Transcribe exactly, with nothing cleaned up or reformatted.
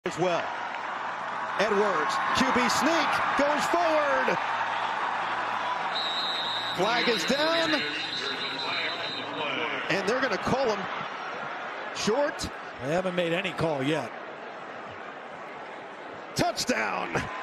as well. Edwards, Q B sneak, goes forward. Flag is down. And they're going to call him short. They haven't made any call yet. Touchdown.